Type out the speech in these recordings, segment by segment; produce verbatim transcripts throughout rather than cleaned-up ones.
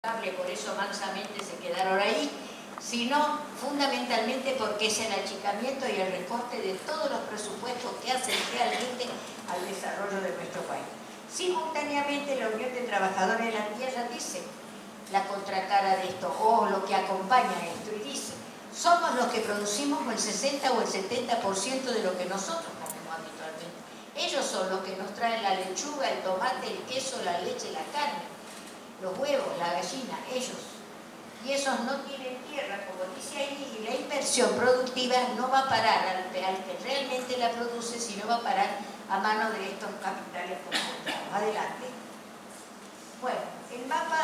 por eso mansamente se quedaron ahí, sino fundamentalmente porque es el achicamiento y el recorte de todos los presupuestos que hacen realmente al desarrollo de nuestro país. Simultáneamente la Unión de Trabajadores de la Tierra dice la contracara de esto, o lo que acompaña a esto, y dice, somos los que producimos el sesenta o el setenta por ciento de lo que nosotros comemos habitualmente. Ellos son los que nos traen la lechuga, el tomate, el queso, la leche, la carne, los huevos, la gallina, ellos. Y esos no tienen tierra, como dice ahí, y la inversión productiva no va a parar al, al que realmente la produce, sino va a parar a mano de estos capitales concentrados. Adelante. Bueno, el mapa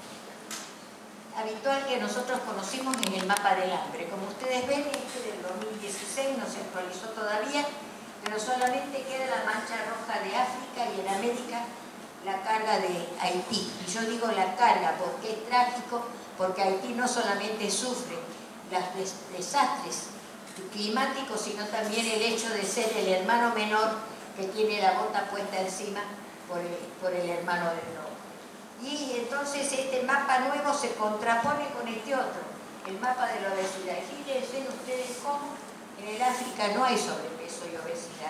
habitual que nosotros conocimos es el mapa del hambre. Como ustedes ven, este del dos mil dieciséis no se actualizó todavía, pero solamente queda la mancha roja de África y en América la carga de Haití. Y yo digo la carga porque es trágico, porque Haití no solamente sufre los des desastres climáticos, sino también el hecho de ser el hermano menor que tiene la bota puesta encima por el, por el hermano del norte. Y entonces este mapa nuevo se contrapone con este otro, el mapa de la obesidad. Y fíjense ustedes cómo en el África no hay sobrepeso y obesidad.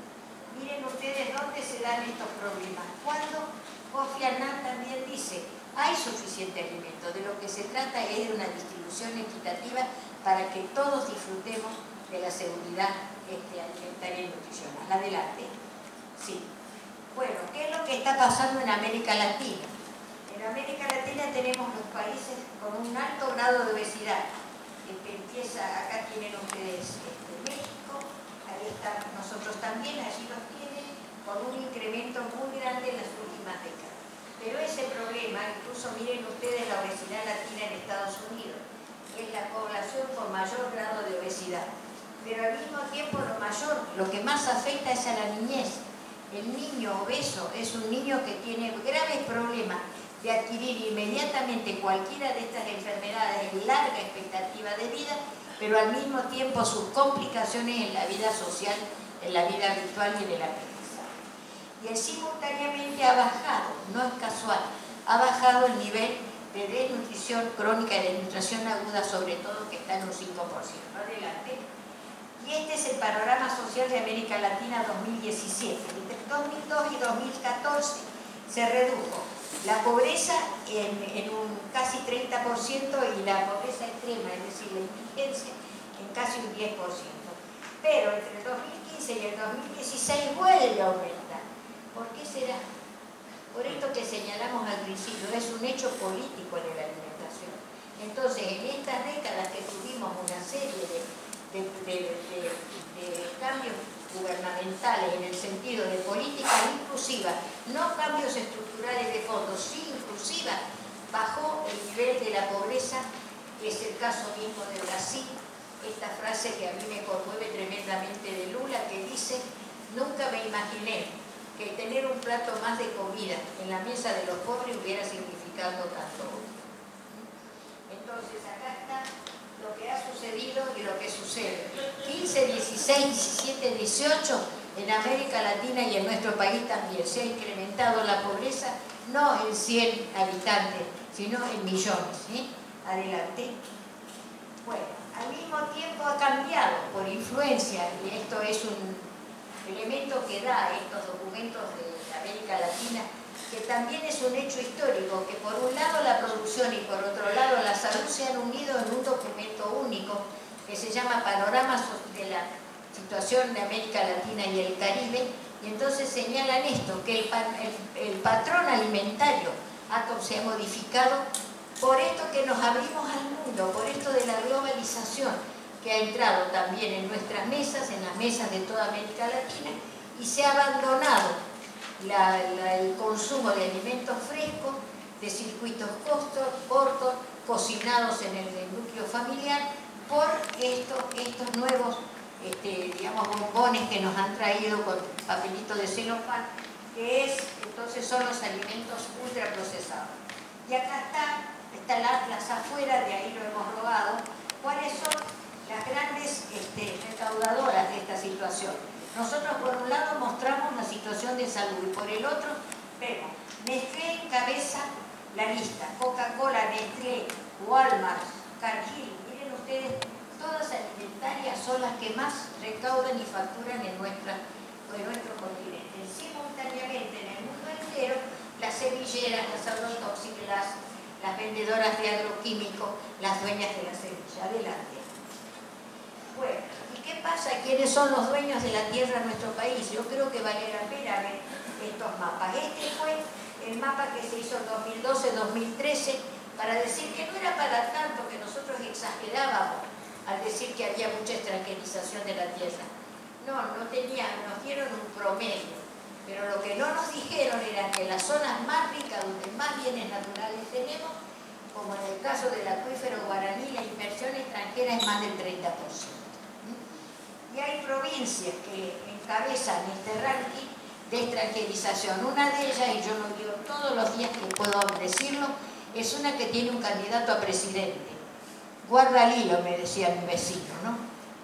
Miren ustedes dónde se dan estos problemas. Cuando Kofi Annan también dice, hay suficiente alimento, de lo que se trata es de una distribución equitativa para que todos disfrutemos de la seguridad este, alimentaria y nutricional. Adelante. Sí. Bueno, ¿qué es lo que está pasando en América Latina? En América Latina tenemos los países con un alto grado de obesidad. Este, empieza, acá tienen ustedes este, México, ahí están nosotros también, allí los tienen, con un incremento muy grande en las últimas décadas. Pero ese problema, incluso miren ustedes la obesidad latina en Estados Unidos, es la población con mayor grado de obesidad. Pero al mismo tiempo lo mayor, lo que más afecta es a la niñez. El niño obeso es un niño que tiene graves problemas de adquirir inmediatamente cualquiera de estas enfermedades en larga expectativa de vida, pero al mismo tiempo sus complicaciones en la vida social, en la vida habitual y en el aprendizaje. Y él simultáneamente ha bajado, no es casual, ha bajado el nivel de desnutrición crónica y desnutrición aguda, sobre todo, que está en un cinco por ciento. Adelante. Y este es el panorama social de América Latina dos mil diecisiete. Entre dos mil dos y dos mil catorce se redujo la pobreza en, en un casi treinta por ciento y la pobreza extrema, es decir, la indigencia, en casi un diez por ciento. Pero entre el dos mil quince y el dos mil dieciséis vuelve a aumentar. ¿Por qué será? Por esto que señalamos al principio, es un hecho político en la alimentación. Entonces, en estas décadas que tuvimos una serie de, de, de, de, de cambios gubernamentales en el sentido de política inclusiva, no cambios estructurales de fondo, sí inclusiva, bajó el nivel de la pobreza, que es el caso mismo de Brasil. Esta frase que a mí me conmueve tremendamente de Lula, que dice, nunca me imaginé que tener un plato más de comida en la mesa de los pobres hubiera significado tanto. Entonces acá está lo que ha sucedido y lo que sucede. quince, dieciséis, diecisiete, dieciocho, en América Latina y en nuestro país también se ha incrementado la pobreza, no en cien habitantes, sino en millones. ¿Sí? Adelante. Bueno, al mismo tiempo ha cambiado por influencia, y esto es un elemento que da estos documentos de América Latina, que también es un hecho histórico, que por un lado la producción y por otro lado la salud se han unido en un documento único que se llama Panorama de la Situación de América Latina y el Caribe, y entonces señalan esto, que el, el, el patrón alimentario ha, se ha modificado por esto que nos abrimos al mundo, por esto de la globalización, que ha entrado también en nuestras mesas, en las mesas de toda América Latina, y se ha abandonado la, la, el consumo de alimentos frescos, de circuitos costos, cortos, cocinados en el, el núcleo familiar, por esto, estos nuevos este, digamos, bombones que nos han traído con papelito de celofán, que es, entonces son los alimentos ultraprocesados. Y acá está, está el atlas afuera, de ahí lo hemos robado, cuáles son las grandes este, recaudadoras de esta situación. Nosotros por un lado mostramos la situación de salud y por el otro vemos Nestlé encabeza la lista: Coca-Cola, Nestlé, Walmart, Cargill. Miren ustedes, todas alimentarias son las que más recaudan y facturan en, nuestra, en nuestro continente. Simultáneamente en el mundo entero, las semilleras, las agrotóxicas, las, las vendedoras de agroquímicos, las dueñas de la semilla. Adelante. Bueno, ¿y qué pasa? ¿Quiénes son los dueños de la tierra en nuestro país? Yo creo que vale la pena ver estos mapas. Este fue el mapa que se hizo en dos mil doce dos mil trece para decir que no era para tanto, que nosotros exagerábamos al decir que había mucha extranjerización de la tierra. No, no tenían, nos dieron un promedio, pero lo que no nos dijeron era que las zonas más ricas, donde más bienes naturales tenemos, como en el caso del acuífero guaraní, la inversión extranjera es más del treinta por ciento. Y hay provincias que encabezan este ranking de extranjerización. Una de ellas, y yo lo digo todos los días que puedo decirlo, es una que tiene un candidato a presidente. Guarda el hilo, me decía mi vecino, ¿no?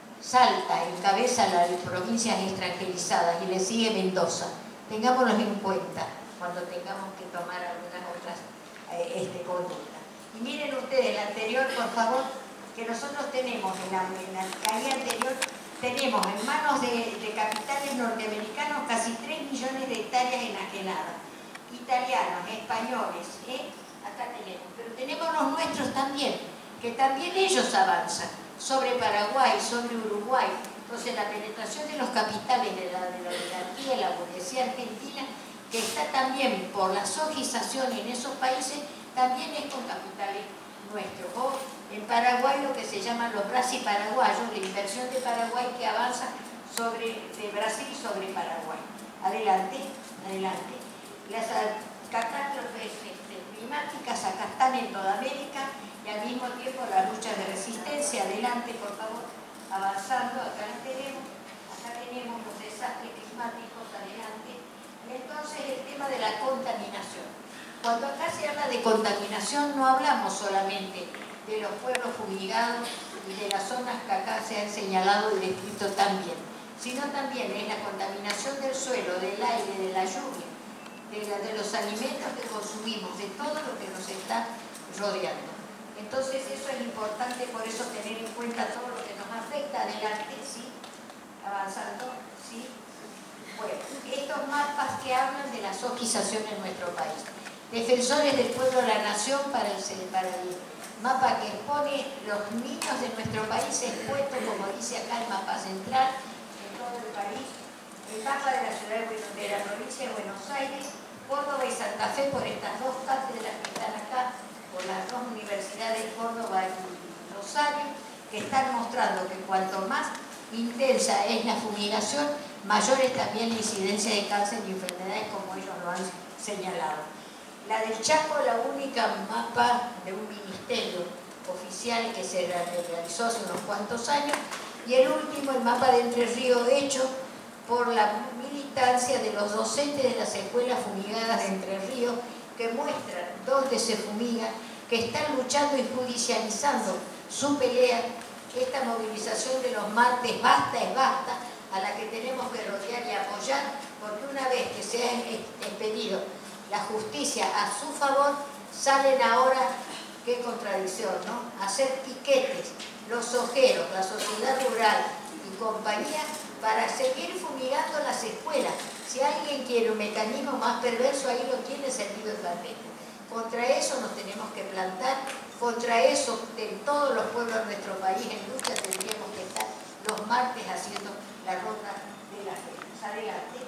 Salta, encabeza las provincias extranjerizadas y le sigue Mendoza. Tengámoslos en cuenta cuando tengamos que tomar algunas otras eh, este, conductas. Y miren ustedes, la anterior, por favor, que nosotros tenemos en la, en la calle anterior, tenemos en manos de, de capitales norteamericanos casi tres millones de hectáreas enajenadas. Italianos, españoles, ¿eh? Acá tenemos. Pero tenemos los nuestros también, que también ellos avanzan sobre Paraguay, sobre Uruguay. Entonces la penetración de los capitales de la, de la oligarquía, la burguesía argentina, que está también por la sojización en esos países, también es con capitales nuestros. O en Paraguay lo que se llaman los Brasil paraguayos, la inversión de Paraguay que avanza sobre, de Brasil sobre Paraguay. Adelante, adelante. Las catástrofes climáticas acá están en toda América y al mismo tiempo las luchas de resistencia. Adelante, por favor, avanzando. Acá las tenemos, acá tenemos los desastres climáticos. Adelante. Y entonces el tema de la contaminación. Cuando acá se habla de contaminación no hablamos solamente de los pueblos fumigados y de las zonas que acá se han señalado y descrito también, sino también es la contaminación del suelo, del aire, de la lluvia, de, la, de los alimentos que consumimos, de todo lo que nos está rodeando. Entonces eso es importante, por eso tener en cuenta todo lo que nos afecta. Adelante, ¿sí? Avanzando, ¿sí? Bueno, estos mapas que hablan de la sojización en nuestro país. Defensores del pueblo de la nación para el, para el mapa que expone los niños de nuestro país expuestos, como dice acá el mapa central, en todo el país. El mapa de la ciudad de la provincia de Buenos Aires, Córdoba y Santa Fe, por estas dos cátedras que están acá, por las dos universidades, Córdoba y Rosario, que están mostrando que cuanto más intensa es la fumigación, mayor es también la incidencia de cáncer y enfermedades, como ellos lo han señalado. La del Chaco, la única mapa de un ministerio oficial que se realizó hace unos cuantos años, y el último, el mapa de Entre Ríos, hecho por la militancia de los docentes de las escuelas fumigadas de Entre Ríos, que muestran dónde se fumiga, que están luchando y judicializando su pelea. Esta movilización de los martes, basta es basta, a la que tenemos que rodear y apoyar, porque una vez que se ha expedido la justicia a su favor, salen ahora, qué contradicción, ¿no?, hacer piquetes, los ojeros, la sociedad rural y compañía, para seguir fumigando las escuelas. Si alguien quiere un mecanismo más perverso, ahí lo tiene servido el patente. Contra eso nos tenemos que plantar, contra eso en todos los pueblos de nuestro país en lucha tendríamos que estar los martes haciendo la ronda de las ventas. Adelante.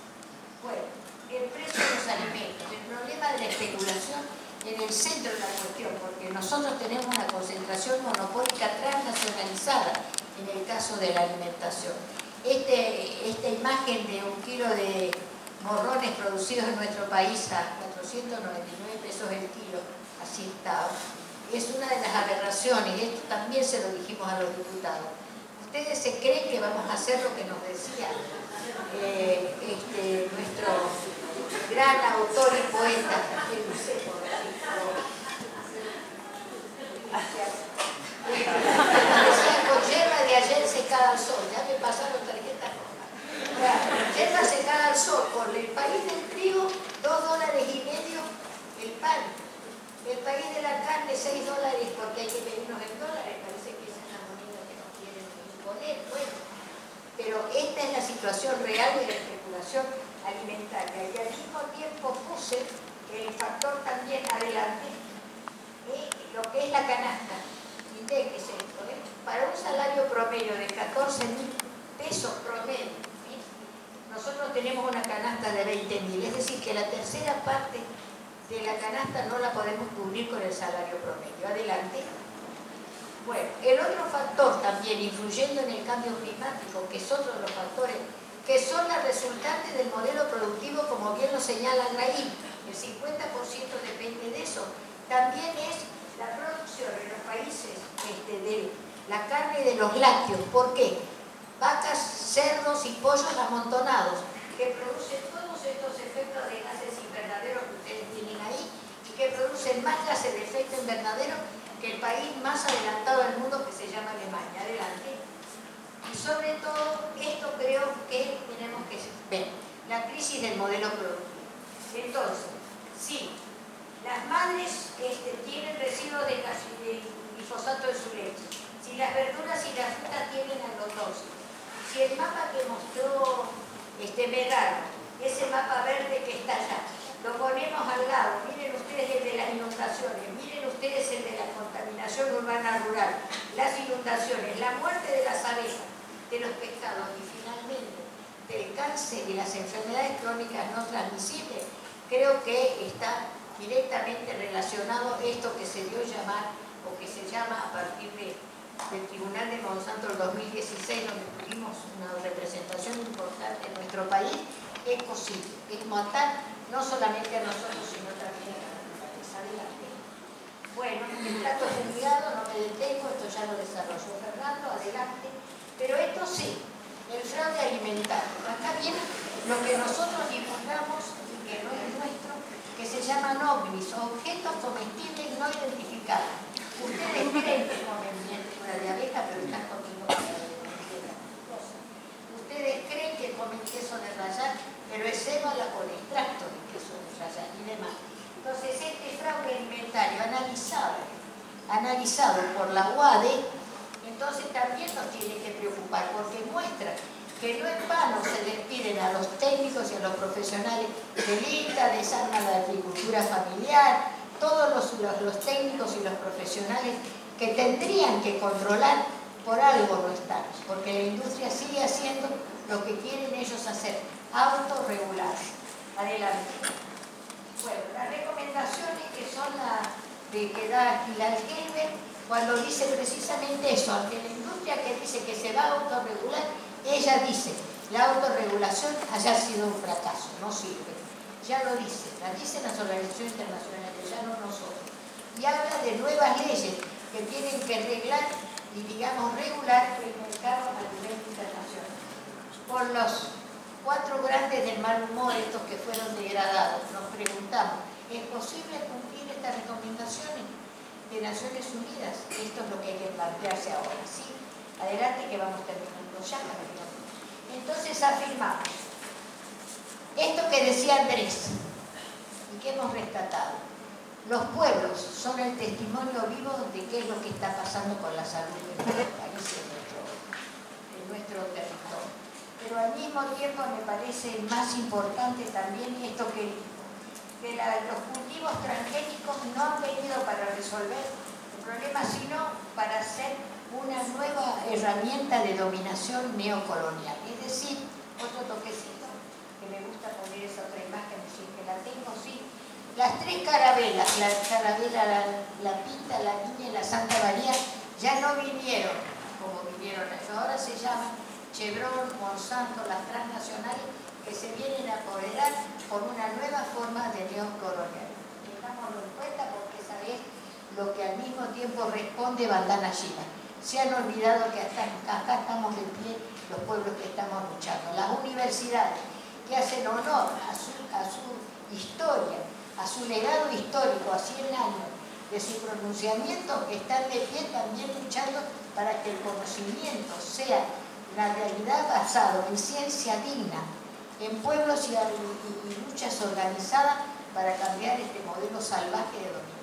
Bueno, el precio de los alimentos, el problema de la especulación en el centro de la cuestión, porque nosotros tenemos una concentración monopólica transnacionalizada en el caso de la alimentación. Este, esta imagen de un kilo de morrones producidos en nuestro país a cuatrocientos noventa y nueve pesos el kilo, así está, es una de las aberraciones, y esto también se lo dijimos a los diputados. ¿Ustedes se creen que vamos a hacer lo que nos decía eh, este, nuestro gran autor y poeta, el Lucero? Con hierba de ayer secada al sol, ya me pasaron tarjetas rojas. Hierba secada al sol, por el país del trigo, dos dólares y medio el pan. situación real de la especulación alimentaria. Y al mismo tiempo puse el factor también adelante, eh, lo que es la canasta. Indéquese esto, ¿eh? Para un salario promedio de catorce mil pesos promedio, ¿sí? Nosotros tenemos una canasta de veinte mil, es decir, que la tercera parte de la canasta no la podemos cubrir con el salario promedio. Adelante. Bueno, el otro factor también influyendo en el cambio climático, que es otro de los factores, que son las resultantes del modelo productivo, como bien lo señala ahí, el cincuenta por ciento depende de eso, también es la producción en los países este, de la carne de los lácteos. ¿Por qué? Vacas, cerdos y pollos amontonados, que producen todos estos efectos de gases invernaderos que ustedes tienen ahí, y que producen más gases de efecto invernadero que el país más adelantado del mundo, que se llama Alemania. Adelante. Y sobre todo, esto creo que tenemos que ver, la crisis del modelo productivo. Entonces, sí, las madres este, tienen residuos de, de glifosato en su leche, si las verduras y las frutas tienen agrotóxicos, si el mapa que mostró este Medrano, ese mapa verde que está allá, lo ponemos al lado, miren ustedes el de las inundaciones, miren ustedes el de la contaminación urbana rural, las inundaciones, la muerte de las abejas, de los pescados y finalmente del cáncer y las enfermedades crónicas no transmisibles, creo que está directamente relacionado esto que se dio llamar, o que se llama a partir de, del Tribunal de Monsanto del dos mil dieciséis, donde tuvimos una representación importante en nuestro país, es posible, es matar no solamente a nosotros, sino también a la naturaleza. Adelante. Bueno, el plato fumigado, no me detengo, esto ya lo desarrolló Fernando, adelante. Pero esto sí, el fraude alimentario. Acá viene lo que nosotros divulgamos y que no es nuestro, que se llaman O V N I s, objetos comestibles no identificados. Ustedes creen que comen miel de abeja, pero están comiendo cosa. Ustedes creen que comen queso de rallar, pero es cébola con extracto de queso de rallar y demás. Entonces, este fraude alimentario analizado, analizado por la U A D E, entonces también nos tiene que preocupar, porque muestra que no en vano se les piden a los técnicos y a los profesionales del I N T A, desarman la agricultura familiar, todos los, los, los técnicos y los profesionales que tendrían que controlar, por algo no están, porque la industria sigue haciendo lo que quieren ellos hacer, autorregularse. Adelante. Bueno, las recomendaciones que son las de que da Gilal Gelber, cuando dice precisamente eso, ante la industria que dice que se va a autorregular, ella dice, la autorregulación haya sido un fracaso, no sirve. Ya lo dice, la dicen las organizaciones internacionales, ya no nosotros. Y habla de nuevas leyes que tienen que arreglar y, digamos, regular el mercado a nivel internacional. Por los cuatro grandes del mal humor, estos que fueron degradados, nos preguntamos, ¿es posible cumplir estas recomendaciones de Naciones Unidas? Esto es lo que hay que plantearse ahora, ¿sí? Adelante que vamos terminando ya. Entonces afirmamos esto que decía Andrés y que hemos rescatado. Los pueblos son el testimonio vivo de qué es lo que está pasando con la salud de nuestro país y en nuestro, en nuestro territorio. Pero al mismo tiempo me parece más importante también esto que, que la, los cultivos transgénicos no han venido para resolver el problema, sino para ser una nueva herramienta de dominación neocolonial. Es decir, otro toquecito, que me gusta poner esa otra imagen, decir que la tengo, sí. Las tres carabelas, la carabela, la, la Pinta, la Niña y la Santa María, ya no vinieron como vinieron ellos. Ahora se llaman Chevron, Monsanto, las transnacionales, que se vienen a apoderar por una nueva forma de neocolonial. Tengámoslo en cuenta porque esa es lo que al mismo tiempo responde Bandana Shiva. Se han olvidado que hasta acá estamos de pie los pueblos que estamos luchando. Las universidades que hacen honor a su, a su historia, a su legado histórico, a cien años de su pronunciamiento, que están de pie también luchando para que el conocimiento sea la realidad basado en ciencia digna, en pueblos y, y, y luchas organizadas para cambiar este modelo salvaje de dominación.